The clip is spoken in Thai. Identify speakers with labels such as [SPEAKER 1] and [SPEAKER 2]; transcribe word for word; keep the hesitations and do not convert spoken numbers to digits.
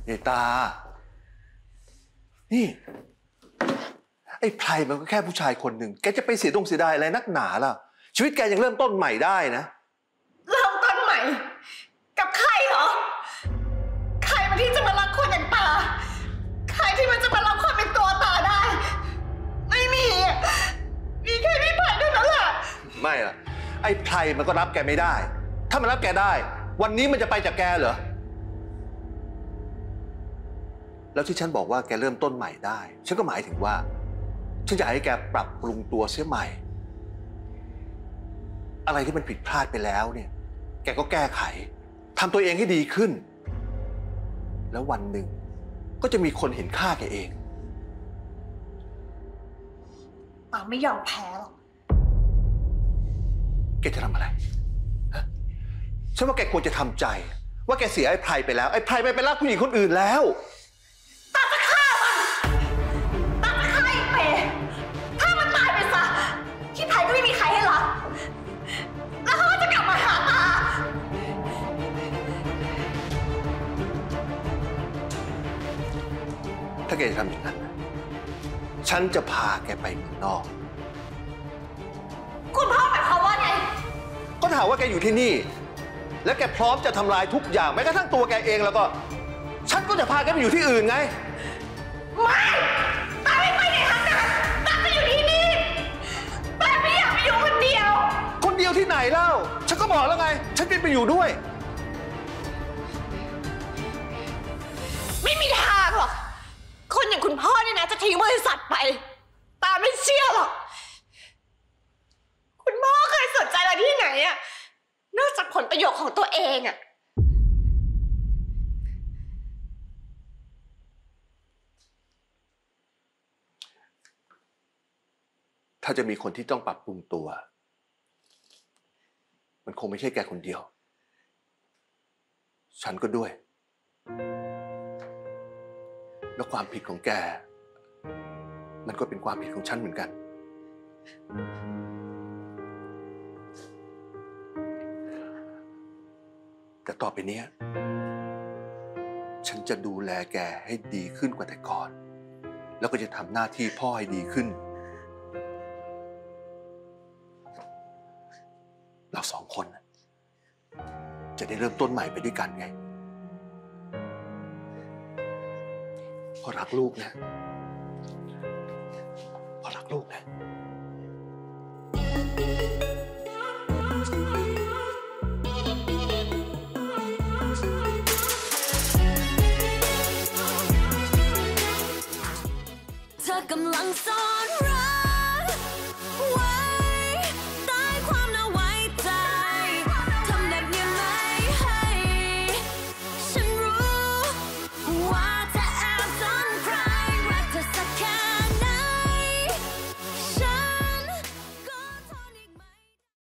[SPEAKER 1] เนตานี่ไอ้ไพรมันก็แค่ผู้ชายคนหนึ่งแกจะไปเสียดงเสียดายอะไรนักหนาล่ะชีวิตแกยังเริ่มต้นใหม่ได้นะ
[SPEAKER 2] เริ่มต้นใหม่กับใครเหรอใครมันที่จะมารักคนอย่างตาใครที่มันจะมารักคนเป็นตัวตาได้ไม่มีมีแค่พี่ไพรเท่านั้นแหละ
[SPEAKER 1] ไม่ล่ะไอ้ไพรมันก็รับแกไม่ได้ถ้ามันรับแกได้วันนี้มันจะไปจากแกเหรอแล้วที่ฉันบอกว่าแกเริ่มต้นใหม่ได้ฉันก็หมายถึงว่าฉันจะให้แกปรับปรุงตัวเสียใหม่อะไรที่มันผิดพลาดไปแล้วเนี่ยแกก็แก้ไขทำตัวเองให้ดีขึ้นแล้ววันหนึ่งก็จะมีคนเห็นค่าแกเอง
[SPEAKER 2] ป่าไม่ยอมแพ้หรอก
[SPEAKER 1] แกจะทำอะไรฮะฉันว่าแกควรจะทำใจว่าแกเสียไอ้ไพรไปแล้วไอ้ไพรไปเป็นรักผู้หญิงคนอื่นแล้ว
[SPEAKER 2] ตาจะฆ่ามันตาจะฆ่าไอ้เปย์ถ้ามันตายไปซะที่ไพรก็ไม่มีใครให้รักแล้วเขาจะกลับมาหาตา
[SPEAKER 1] ถ้าแกจะทำอย่างนั้นฉันจะพาแกไปเมืองนอก
[SPEAKER 2] คุณพ่อหมายความว่าไง
[SPEAKER 1] ก็ถามว่าแกอยู่ที่นี่และแกพร้อมจะทำลายทุกอย่างแม้กระทั่งตัวแกเองแล้วก็ฉันก็จะพาแกไปอยู่ที่อื่นไง
[SPEAKER 2] ไม่ตาไม่ไปไหนทั้งนั้นตาจะอยู่ที่นี่ตาไม่อยากไปอยู่คนเดียว
[SPEAKER 1] คนเดียวที่ไหนเล่าฉันก็บอกแล้วไงฉันเป็นไปอยู่ด้วย
[SPEAKER 2] ไม่มีทางหรอกคนอย่างคุณพ่อเนี่ยนะจะทิ้งบริษัทไปตาไม่เชื่อหรอกคุณพ่อเคยสนใจอะไรที่ไหนอะนอกจากผลประโยชน์ของตัวเองอะ
[SPEAKER 1] ถ้าจะมีคนที่ต้องปรับปรุงตัวมันคงไม่ใช่แกคนเดียวฉันก็ด้วยแล้วความผิดของแกมันก็เป็นความผิดของฉันเหมือนกันแต่ต่อไปนี้ฉันจะดูแลแกให้ดีขึ้นกว่าแต่ก่อนแล้วก็จะทำหน้าที่พ่อให้ดีขึ้นเราสองคนจะได้เริ่มต้นใหม่ไปด้วยกันไงพ่อรักลูกนะพ่อรักลูกนะ
[SPEAKER 3] เธอกำลังซ่อน